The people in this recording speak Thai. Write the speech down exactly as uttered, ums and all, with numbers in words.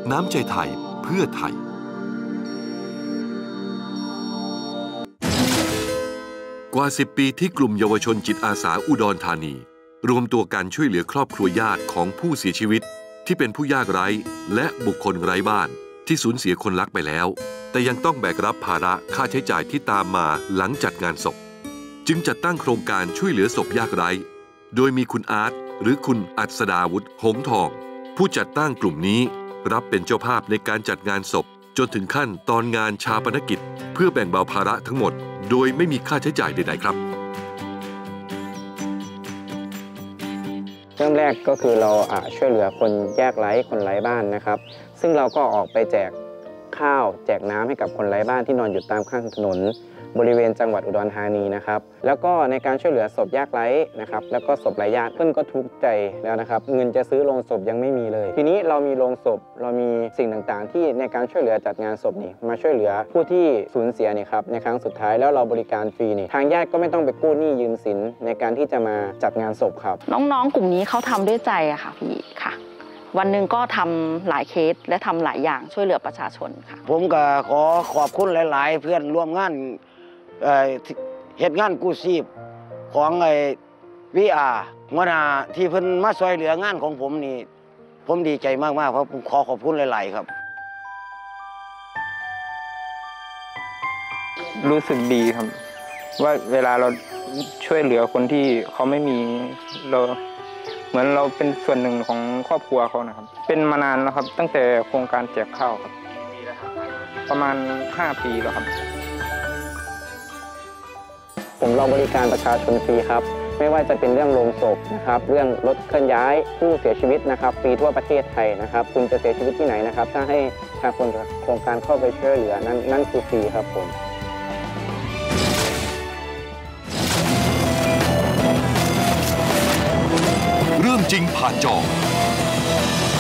น้ำใจไทยเพื่อไทยกว่าสิบปีที่กลุ่มเยาวชนจิตอาสาอุดรธานีรวมตัวกันช่วยเหลือครอบครัวญาติของผู้เสียชีวิตที่เป็นผู้ยากไร้และบุคคลไร้บ้านที่สูญเสียคนรักไปแล้วแต่ยังต้องแบกรับภาระค่าใช้จ่ายที่ตามมาหลังจัดงานศพจึงจัดตั้งโครงการช่วยเหลือศพยากไร้โดยมีคุณอาร์ตหรือคุณอัศดาวุฒิหงส์ทองผู้จัดตั้งกลุ่มนี้รับเป็นเจ้าภาพในการจัดงานศพจนถึงขั้นตอนงานชาปนกิจเพื่อแบ่งเบาภาระทั้งหมดโดยไม่มีค่าใช้จ่ายใดๆครับเริ่มแรกก็คือเราช่วยเหลือคนยากไร้คนไร้บ้านนะครับซึ่งเราก็ออกไปแจกข้าวแจกน้ำให้กับคนไร้บ้านที่นอนอยู่ตามข้างถนนบริเวณจังหวัดอุดรธานีนะครับแล้วก็ในการช่วยเหลือศพยากไร้นะครับแล้วก็ศพไร้ญาติเพื่อนก็ทุกข์ใจแล้วนะครับเงินจะซื้อโลงศพยังไม่มีเลยทีนี้เรามีโลงศพเรามีสิ่งต่างๆที่ในการช่วยเหลือจัดงานศพนี่มาช่วยเหลือผู้ที่สูญเสียนี่ครับในครั้งสุดท้ายแล้วเราบริการฟรีนี่ทางญาติก็ไม่ต้องไปกู้หนี้ยืมสินในการที่จะมาจัดงานศพครับน้องๆกลุ่มนี้เขาทำด้วยใจอะค่ะพี่ค่ะวันหนึ่งก็ทำหลายเคสและทำหลายอย่างช่วยเหลือประชาชนค่ะผมก็ขอขอบคุณหลายๆเพื่อนร่วมงานเหตุงานกู้ชีพของไอ้วีอาร์หัวหน้าที่เพิ่นมาช่วยเหลืองานของผมนี่ผมดีใจมากๆเพราะผมขอขอบคุณหลายๆครับรู้สึกดีครับว่าเวลาเราช่วยเหลือคนที่เขาไม่มีเราเหมือนเราเป็นส่วนหนึ่งของครอบครัวเขานะครับเป็นมานานแล้วครับตั้งแต่โครงการแจกข้าวครับประมาณห้าปีแล้วครับผมเราบริการประชาชนฟรีครับไม่ว่าจะเป็นเรื่องโรงศพนะครับเรื่องรถเคลื่อนย้ายผู้เสียชีวิตนะครับฟรีทั่วประเทศไทยนะครับคุณจะเสียชีวิตที่ไหนนะครับถ้าให้ทางโครงการเข้าไปช่วยเหลือนั้นนั่นคือฟรีครับผมเรื่องจริงผ่านจอ